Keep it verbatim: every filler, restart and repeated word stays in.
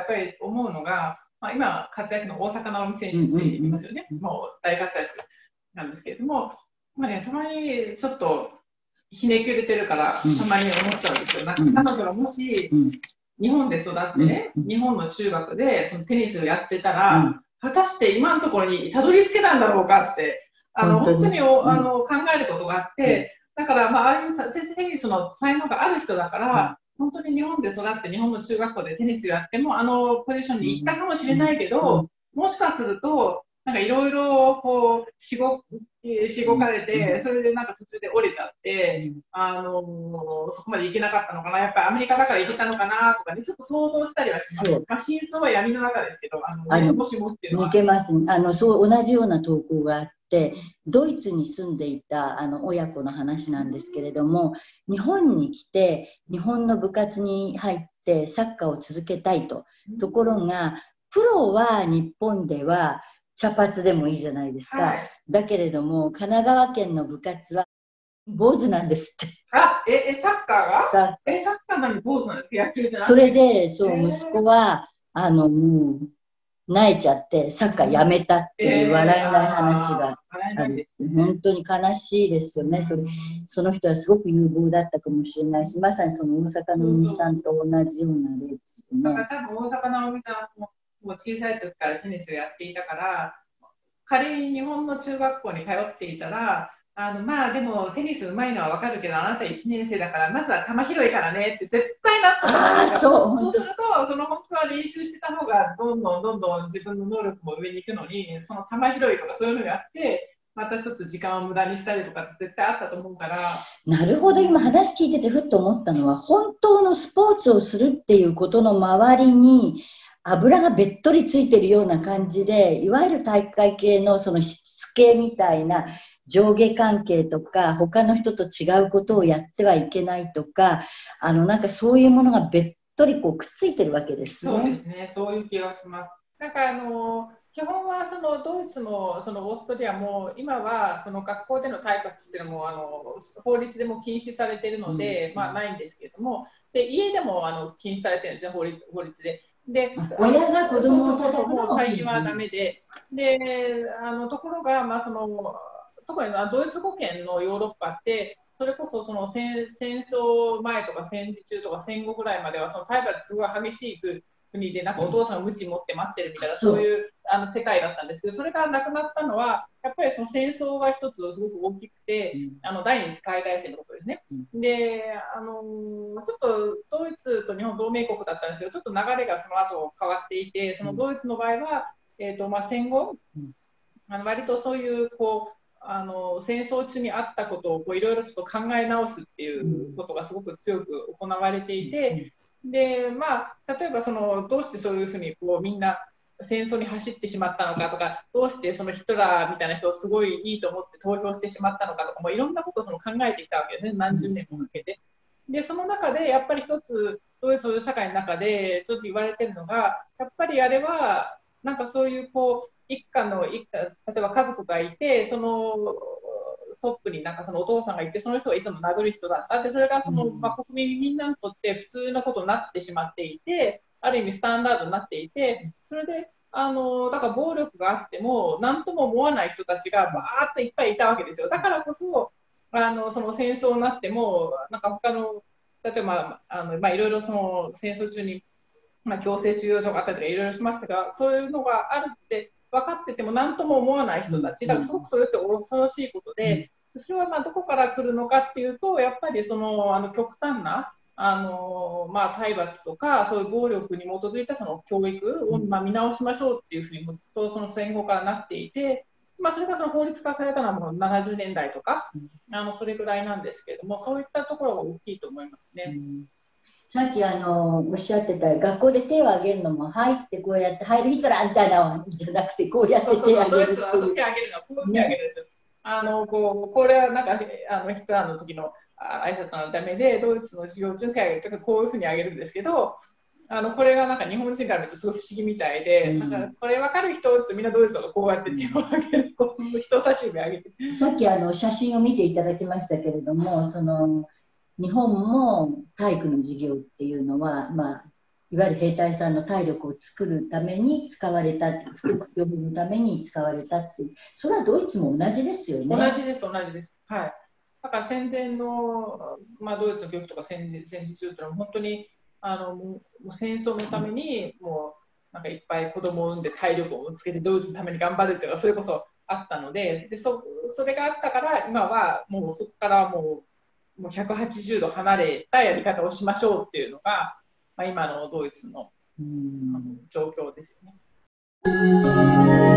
ぱり思うのが、まあ、今活躍の大坂なおみ選手って言いますよね。もう大活躍なんですけれども、まあね、たまにちょっとひねくれてるから、たまに思っちゃうんですよ。なんか彼女がもし日本で育ってね、日本の中学でそのテニスをやってたら、果たして今のところにたどり着けたんだろうかって、あの本当におあの考えることがあって、だから、まあ、ああいうテニスの才能がある人だから、本当に日本で育って日本の中学校でテニスをやってもあのポジションに行ったかもしれないけど、もしかするとなんかいろいろこうしごしごかれて、それでなんか途中で折れちゃって、あのそこまで行けなかったのかな、やっぱりアメリカだから行けたのかなとかね、ちょっと想像したりはします。まあ、真相は闇の中ですけど、あの、ね、あのもしもっていうのは似てます。あのそう同じような投稿があって、ドイツに住んでいたあの親子の話なんですけれども、日本に来て日本の部活に入ってサッカーを続けたいと。ところがプロは日本では茶髪でもいいじゃないですか、はい、だけれども神奈川県の部活は坊主なんですって。 あ、え、え、サッカーがサえ、サッカーなのに坊主なんですか？野球じゃなくて。 それで、そう、息子はあのもう泣いちゃってサッカーやめたっていう笑えない話がある。本当に悲しいですよね。それ、その人はすごく有望だったかもしれないし、まさにその大坂なおみさんと同じような例ですよね。 だから多分大坂なおみさんももう小さい時からテニスをやっていたから、仮に日本の中学校に通っていたら、あのまあでもテニスうまいのは分かるけど、あなたいちねん生だからまずは球広いからねって絶対なったと思うんですよ。そう、そうするとその本当は練習してた方がどんどんどんどん自分の能力も上に行くのに、その球広いとかそういうのがあってまたちょっと時間を無駄にしたりとかって絶対あったと思うから。 なるほど、今話聞いててふっと思ったのは、本当のスポーツをするっていうことの周りに油がべっとりついてるような感じで、いわゆる体育会系のそのしつけみたいな上下関係とか他の人と違うことをやってはいけないとか、あのなんかそういうものがべっとりこうくっついてるわけですね。 そうですね、そういう気がします。なんかあの基本はそのドイツもそのオーストリアも今はその学校での体罰っていうのもあの法律でも禁止されているので、うん、まあないんですけれども、で家でもあの禁止されてるんですね、法律、法律で。で、 親が子供を叩くのも最近はダメで、で、あのところがまあその特にドイツ語圏のヨーロッパってそれこそその 戦, 戦争前とか戦時中とか戦後ぐらいまではその体罰すごい激しい国でなんかお父さんが鞭持って待ってるみたいな、そういうあの世界だったんですけど、それがなくなったのはやっぱりその戦争が一つすごく大きくて、あの第二次世界大戦のことですね。で、あのちょっとドイツと日本同盟国だったんですけど、ちょっと流れがその後変わっていて、そのドイツの場合は、えーとまあ、戦後あの割とそういうこうあの戦争中にあったことをいろいろちょっと考え直すっていうことがすごく強く行われていて、でまあ、例えばそのどうしてそういうふうにこうみんな戦争に走ってしまったのかとか、どうしてそのヒトラーみたいな人をすごいいいと思って投票してしまったのかとか、もういろんなことをその考えてきたわけですね、何十年もかけて。でその中でやっぱり一つドイツ社会の中でちょっと言われてるのが、やっぱりあれはなんかそういうこう一家の一家、例えば家族がいて、そのトップになんかそのお父さんがいて、その人がいつも殴る人だった。でそれがその、まあ、国民みんなにとって普通のことになってしまっていて、ある意味スタンダードになっていて、それであのだから暴力があっても何とも思わない人たちがバーッといっぱいいたわけですよ。だからこそあのその戦争になってもなんか他の例えばあの、まあ、いろいろその戦争中に、まあ、強制収容所があったりとかいろいろしましたが、そういうのがあるって分かってても何とも思わない人たち、だからすごくそれって恐ろしいことで、それはまあどこから来るのかっていうと、やっぱりそのあの極端なあの、まあ、体罰とかそういう暴力に基づいたその教育をまあ見直しましょうっていうふうにずっとその戦後からなっていて、まあ、それがその法律化されたのはもうななじゅうねんだいとか、あのそれぐらいなんですけれども、そういったところが大きいと思いますね。うん、 さっきあのおっしゃってた学校で手を挙げるのも入ってこうやって入るヒトラーみたいなのじゃなくてこうやって手を挙げるっていう。 ドイツは手を挙げるのはこう手を挙げるんですよ。ね、あのこうこれはなんかあのヒトラーの時の挨拶のためでドイツの授業中に手を挙げるとかこういうふうに挙げるんですけど、あのこれがなんか日本人から見るとすごい不思議みたいで、うん、なんかこれ分かる人はみんなドイツとかこうやって手を挙げる、こう人差し指上げて。 さっきあの写真を見ていただきましたけれども、その日本も体育の授業っていうのは、まあ、 いわゆる兵隊さんの体力を作るために使われた、副業のために使われたっていう、それはドイツも同じですよね。 同じです、同じです。はい。だから戦前の、まあ、ドイツの病気とか戦時戦時中というのは本当にあのもう戦争のためにもうなんかいっぱい子供を産んで体力をつけてドイツのために頑張るっていうのがそれこそあったので、で そ, それがあったから今はもうそこからもうもうひゃくはちじゅうど離れたやり方をしましょうっていうのが、まあ、今のドイツの、あの状況ですよね。